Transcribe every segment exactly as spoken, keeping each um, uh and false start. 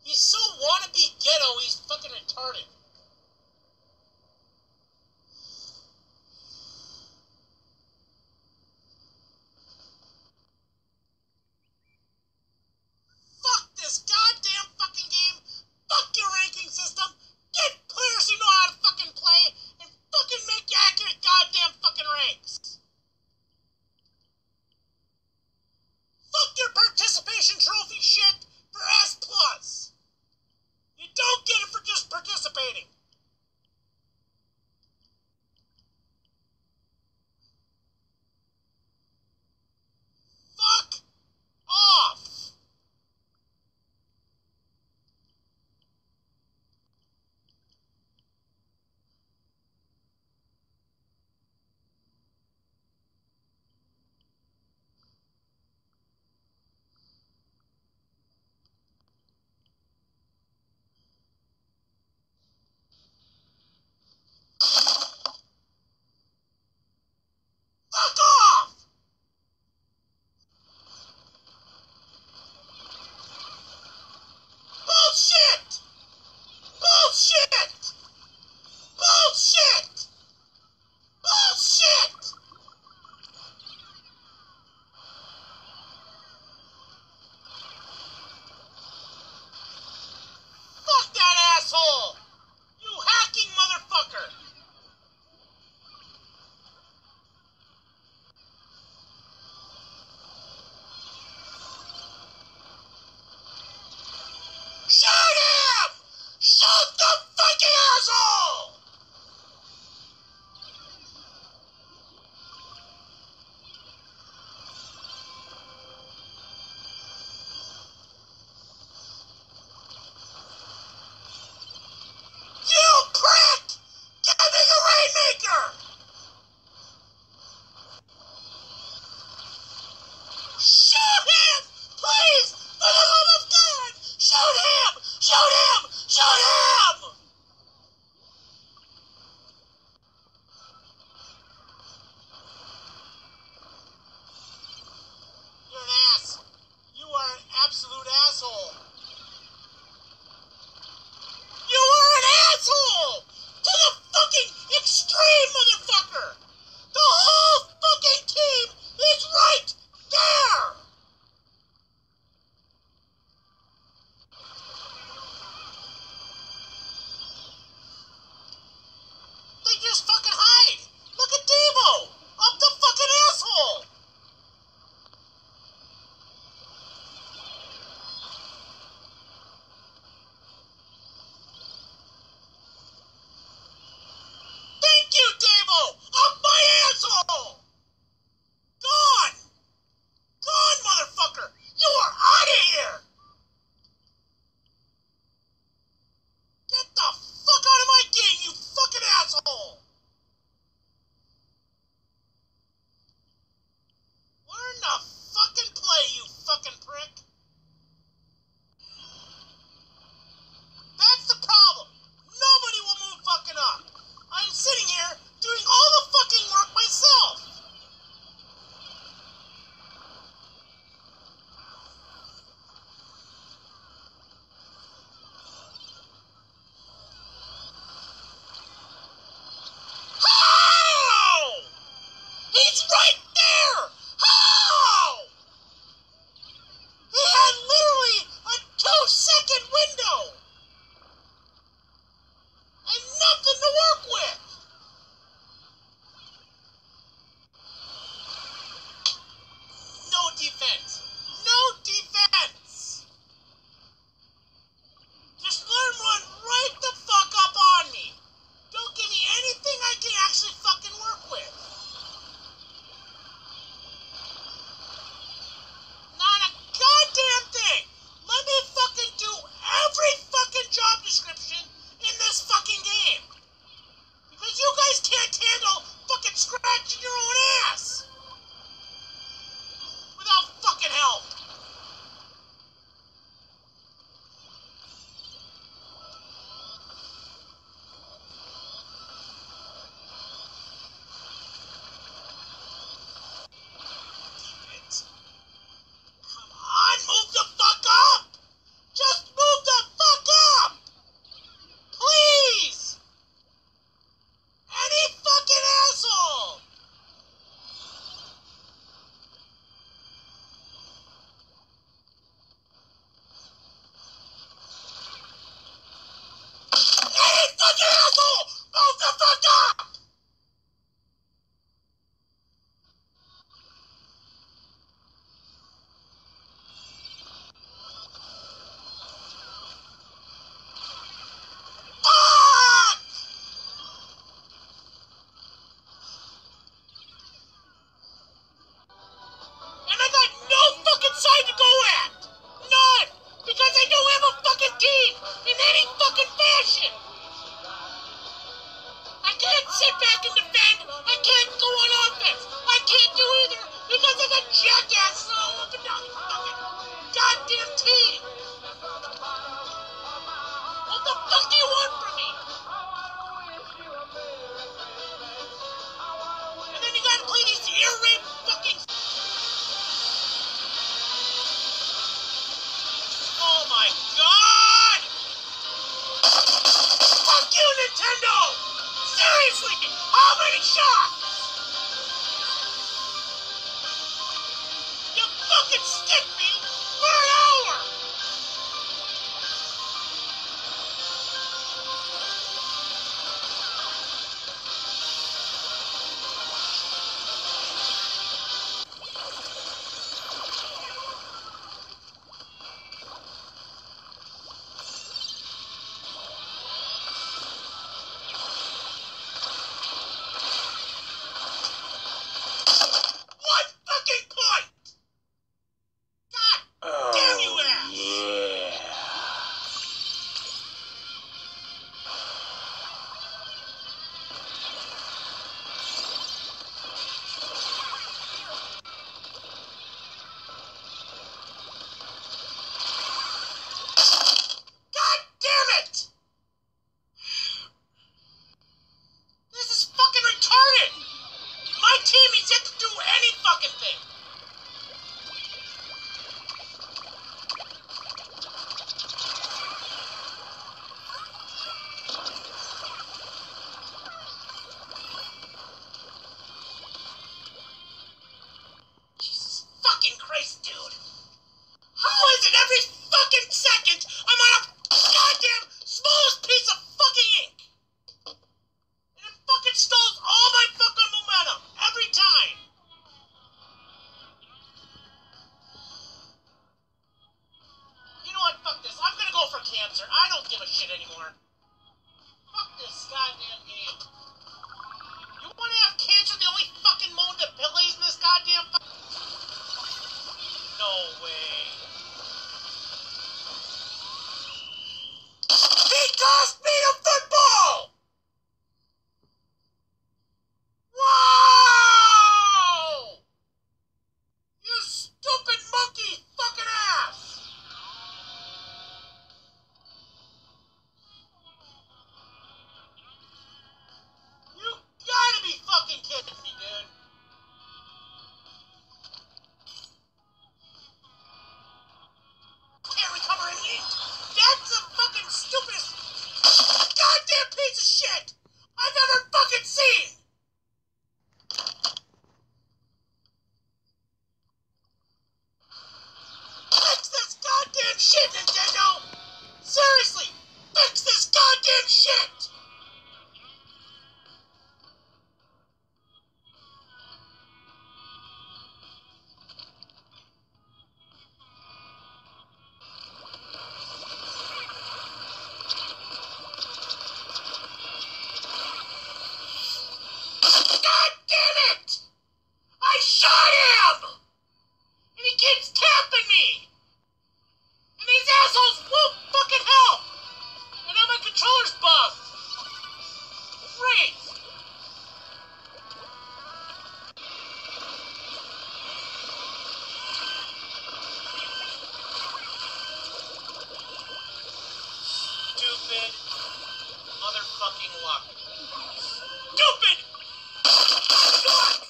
He's so wannabe ghetto, he's fucking retarded. Fuck this goddamn fucking game. Fuck your ranking system. Get players who know how to fucking play and fucking make accurate goddamn fucking ranks. Fuck your participation trophy shit for S plus. You don't get it for just participating. Fuck off. Fuck off! Bullshit! Bullshit! Bullshit! Bullshit! Fuck that asshole! You hacking motherfucker! Shoot him! Shoot the fucking asshole! You prick! Give me the Rainmaker! Shoot him! Please! For the love of God! Shoot him! Shoot him! Shoot him! You're an ass. You are an absolute asshole. You are an asshole! To the fucking extreme, motherfucker! The whole fucking team is right there! They just fucking hide! Look at Devo! Up the fucking asshole! goddamn team! What the fuck do you want from me? And then you gotta play these ear rape fucking... Oh my god! Fuck you, Nintendo! Seriously, how many shots? You fucking stick me for an hour! One fucking point! God damn you ass! Yeah. God damn it! This is fucking retarded! My team is yet to do any fucking thing! Jesus fucking Christ, dude! How is it every fucking second I'm on a goddamn smallest piece of fucking ink? And it fucking stalls all my fucking momentum every time! You know what? Fuck this. I'm gonna go for cancer. I don't give a shit anymore. Fuck this goddamn game. You wanna have cancer the only fucking mode that plays in this goddamn fu- No way. He cost me the football! Wow! You stupid monkey fucking ass! You gotta be fucking kidding me, dude. Can't recover any ink. That's the fucking stupidest goddamn piece of shit I've ever fucking seen! Fix this goddamn shit, Nintendo! Seriously, fix this goddamn shit! God damn it! I shot him! And he keeps tapping me! And these assholes won't fucking help! And now my controller's bugged! Great! Stupid motherfucking luck. Stupid luck!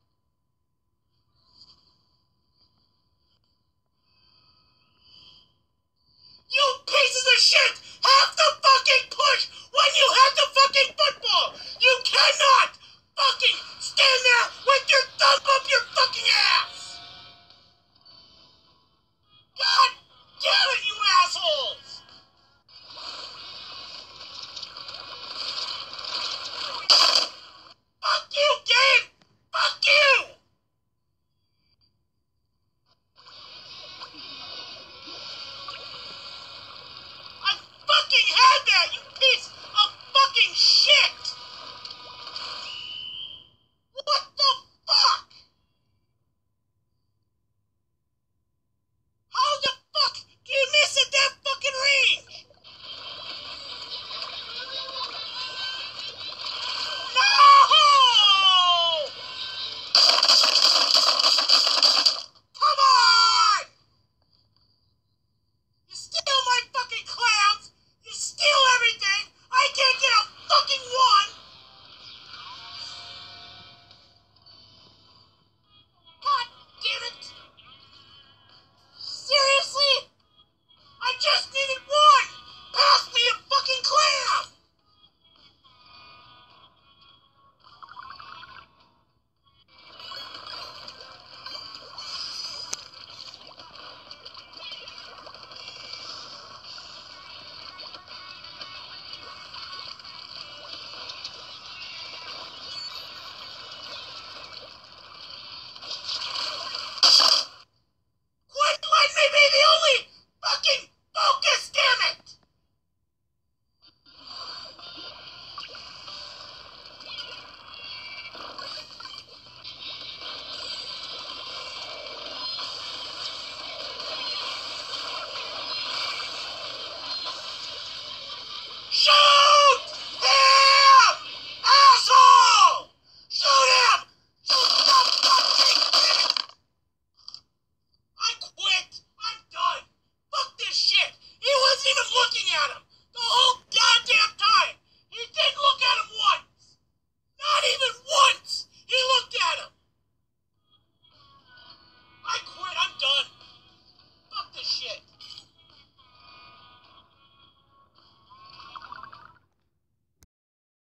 You pieces of shit have to fucking push when you have the fucking football! You cannot fucking stand there with your thumb up your fucking ass! God damn it, you assholes! Fuck you, game! Fuck you! I fucking had that, you piece of fucking shit!